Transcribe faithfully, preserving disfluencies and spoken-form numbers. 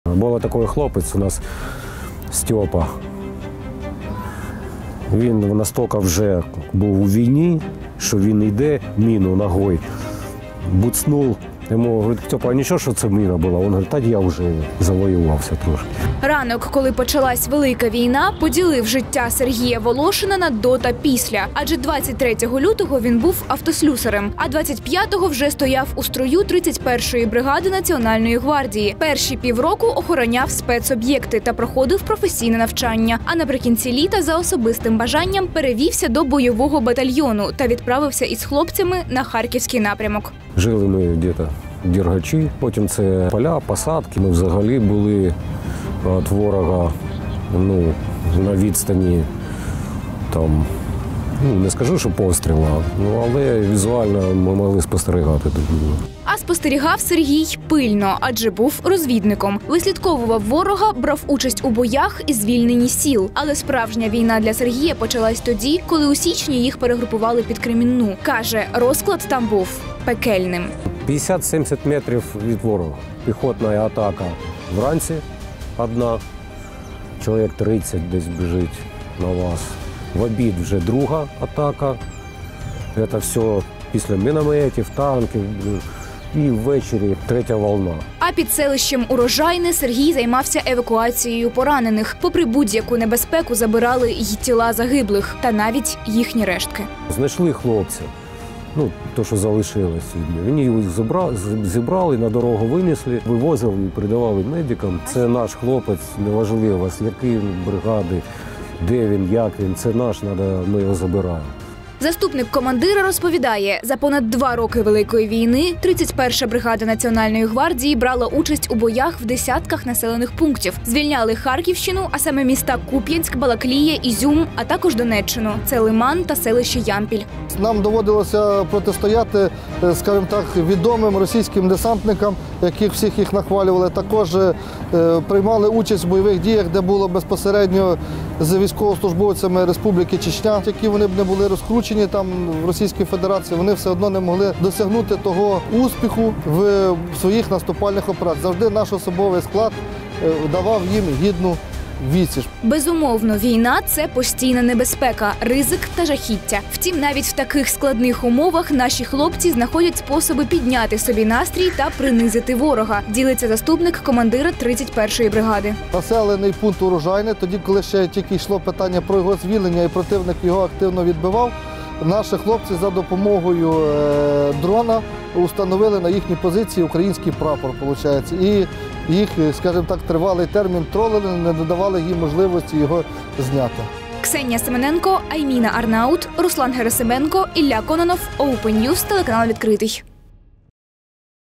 Був такий хлопець у нас Степа. Він настільки вже був у війні, що він йде, міну ногою буцнув. Йому говорить: Степа, а нічого, що це міна була? Він говорить: та я вже завоювався трошки. Ранок, коли почалась Велика війна, поділив життя Сергія Волошина на до та після. Адже двадцять третього лютого він був автослюсарем, а двадцять п'ятого вже стояв у строю тридцять першої бригади Національної гвардії. Перші півроку охороняв спецоб'єкти та проходив професійне навчання. А наприкінці літа за особистим бажанням перевівся до бойового батальйону та відправився із хлопцями на Харківський напрямок. Жили ми десь в Дергачі, потім це поля, посадки. Ми взагалі були від ворога, ну, на відстані, там, ну, не скажу, що постріла, ну, але візуально ми могли спостерігати. А спостерігав Сергій пильно, адже був розвідником. Вислідковував ворога, брав участь у боях і звільненні сіл. Але справжня війна для Сергія почалась тоді, коли у січні їх перегрупували під Кремінну. Каже, розклад там був пекельним. п'ятдесят-сімдесят метрів від ворога. Піхотна атака вранці одна, чоловік тридцять десь біжить на вас. В обід вже друга атака. Це все після мінометів, танків. І ввечері третя волна. А під селищем Урожайне Сергій займався евакуацією поранених. Попри будь-яку небезпеку забирали й тіла загиблих, та навіть їхні рештки. Знайшли хлопця, ну, то, що залишилось від нього. Вони їх зібрали, на дорогу винесли, вивозили і передавали медикам. Це наш хлопець, неважливо, з якої бригади, де він, як він, це наш, ми його забираємо. Заступник командира розповідає, за понад два роки Великої війни тридцять перша бригада Національної гвардії брала участь у боях в десятках населених пунктів. Звільняли Харківщину, а саме міста Куп'янськ, Балаклія, Ізюм, а також Донеччину. Це Лиман та селище Ямпіль. Нам доводилося протистояти, скажімо так, відомим російським десантникам, яких всіх їх нахвалювали. Також приймали участь в бойових діях, де було безпосередньо з військовослужбовцями Республіки Чечня, які вони б не були розкручені там в Російській Федерації, вони все одно не могли досягнути того успіху в своїх наступальних операціях. Завжди наш особовий склад давав їм гідну відсіч. Безумовно, війна – це постійна небезпека, ризик та жахіття. Втім, навіть в таких складних умовах наші хлопці знаходять способи підняти собі настрій та принизити ворога, ділиться заступник командира тридцять першої бригади. Населений пункт Урожайне, тоді, коли ще тільки йшло питання про його звільнення і противник його активно відбивав, наші хлопці за допомогою е, дрона установили на їхній позиції український прапор, виходить. І їх, скажімо так, тривалий термін тролили, не додавали їм можливості його зняти. Ксенія Семененко, Айміна Арнаут, Руслан Герасименко, Ілля Кононов, Open News, телеканал «Відкритий».